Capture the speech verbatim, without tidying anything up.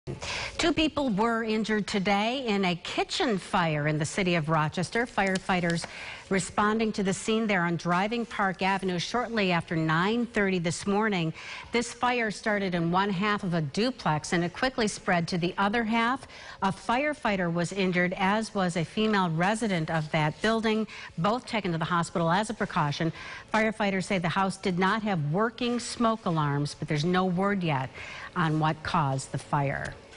Two people were injured today in a kitchen fire in the city of Rochester. Firefighters responding to the scene there on Driving Park Avenue shortly after nine thirty this morning. This fire started in one half of a duplex and it quickly spread to the other half. A firefighter was injured, as was a female resident of that building, both taken to the hospital as a precaution. Firefighters say the house did not have working smoke alarms, but there's no word yet on what caused the fire.